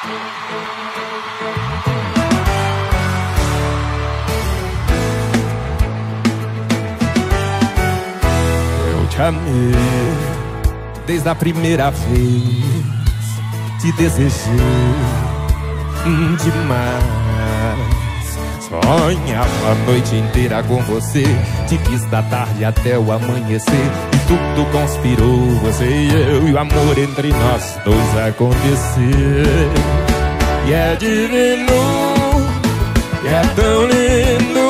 Eu te amei desde a primeira vez, te desejei demais. Sonhava a noite inteira com você, te quis da tarde até o amanhecer, e tudo conspirou, você e eu, e o amor entre nós dois acontecer. E é divino, e é tão lindo,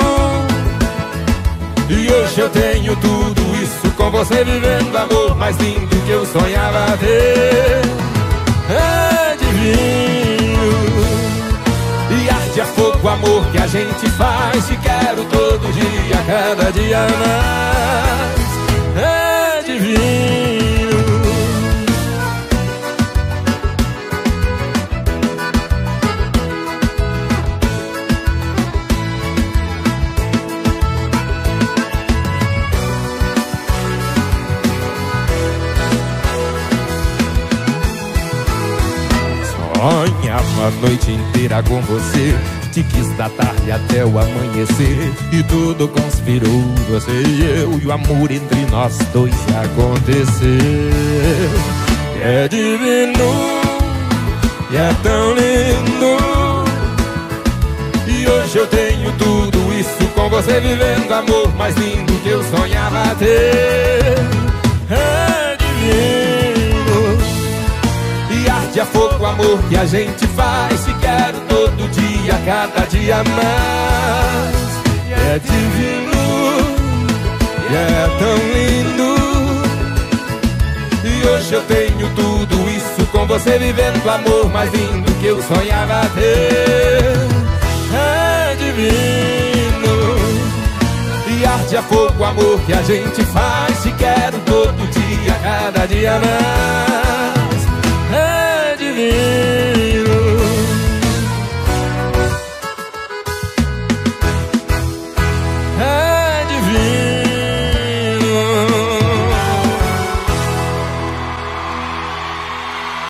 e hoje eu tenho tudo isso com você, vivendo amor mais lindo que eu sonhava ter. É divino, e arde a fogo o amor que a gente faz. Te quero todo dia, cada dia mais. É divino. Sonhava a noite inteira com você, te quis da tarde até o amanhecer, e tudo conspirou, você e eu, e o amor entre nós dois acontecer. É divino, e é tão lindo, e hoje eu tenho tudo isso com você, vivendo amor mais lindo que eu sonhava ter. É divino, e arde a fogo o amor que a gente faz. Te quero todo dia, cada dia mais. É divino, e é tão lindo, e hoje eu tenho tudo isso com você, vivendo o amor mais lindo que eu sonhava ter. É divino, e arde a fogo o amor que a gente faz. Te quero todo dia, cada dia mais.